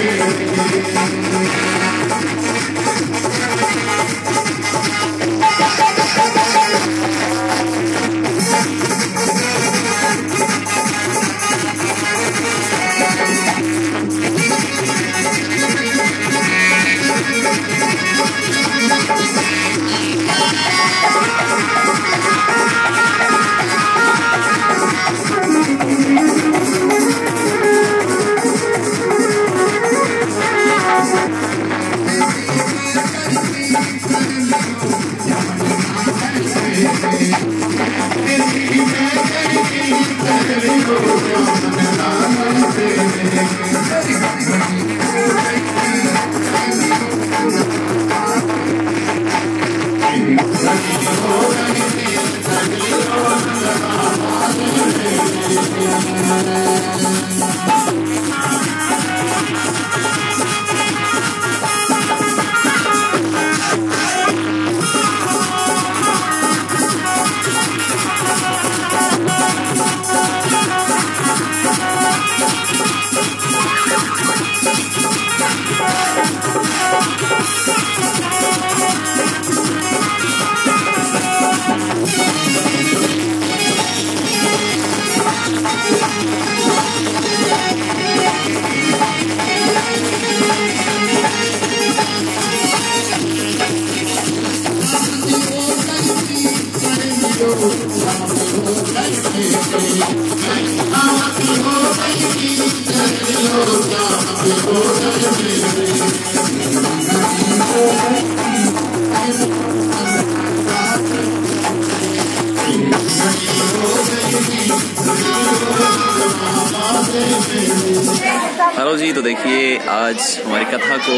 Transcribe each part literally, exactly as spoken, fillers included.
Hello जी, तो देखिए आज हमारी कथा को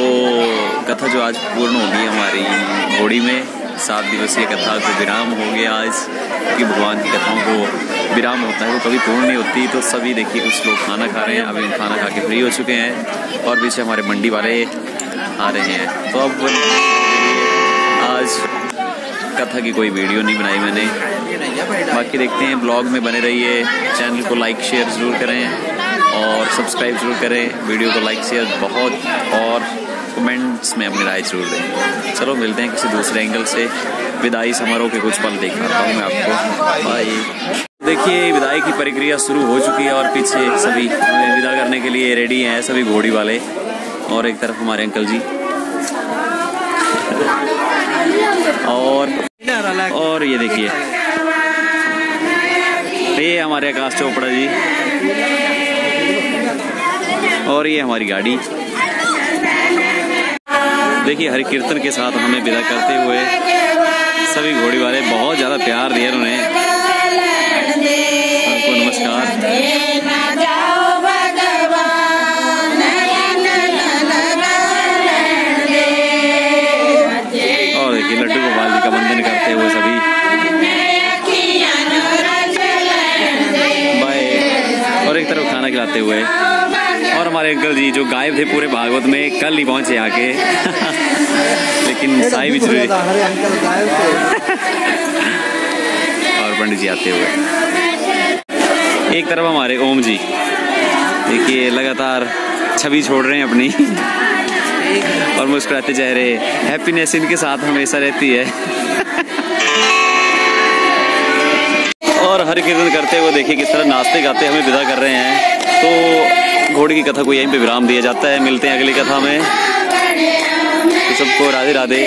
कथा जो आज पूर्ण होगी हमारी घोड़ी में, सात दिवसीय कथा को विराम हो गया आज, क्योंकि भगवान की कथाओं को विराम होता है वो कभी पूर्ण नहीं होती। तो सभी देखिए कुछ लोग खाना खा रहे हैं, अभी हम खाना खा के फ्री हो चुके हैं और पीछे हमारे मंडी वाले आ रहे हैं। तो अब आज कथा की कोई वीडियो नहीं बनाई मैंने, बाकी देखते हैं ब्लॉग में बने रहिए। चैनल को लाइक शेयर ज़रूर करें और सब्सक्राइब जरूर करें, वीडियो को लाइक शेयर बहुत और कमेंट्स में अपनी राय जरूर दें। चलो मिलते हैं किसी दूसरे एंगल से। विदाई समारोह के कुछ पल दिखाता हूँ मैं आपको। बाय। देखिए विदाई की प्रक्रिया शुरू हो चुकी है और पीछे सभी हमें विदा करने के लिए रेडी हैं, सभी घोड़ी वाले, और एक तरफ हमारे अंकल जी और और ये देखिए ये हमारे आकाश चोपड़ा जी और ये हमारी गाड़ी। देखिए हरि कीर्तन के साथ हमें विदा करते हुए सभी घोड़ी वाले बहुत ज्यादा प्यार दिया उन्होंने। आपको नमस्कार। और देखिए लड्डू गोपाल जी का वंदन करते हुए सभी बाय, और एक तरफ खाना खिलाते हुए। और हमारे अंकल जी जो गायब थे पूरे भागवत में, कल नहीं पहुंचे आके लेकिन साई बिच रहे और पंडित जी आते हुए। एक तरफ हमारे ओम जी देखिए लगातार छवि छोड़ रहे हैं अपनी और मुस्कुराते चेहरे, हैप्पीनेस इनके साथ हमेशा रहती है। और हरि कीर्तन करते हुए देखिए किस तरह नाचते गाते हमें विदा कर रहे हैं। तो घोड़ी की कथा को यहीं पे विराम दिया जाता है। मिलते हैं अगली कथा में। तो सबको राधे राधे।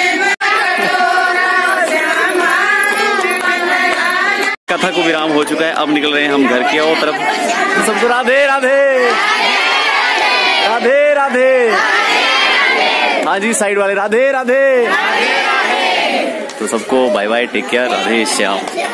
कथा को विराम हो चुका है, अब निकल रहे हैं हम घर की ओर तरफ। तो सबको राधे राधे राधे राधे। हाँ जी साइड वाले राधे राधे। तो सबको bye bye, take care, Radhe Shyam.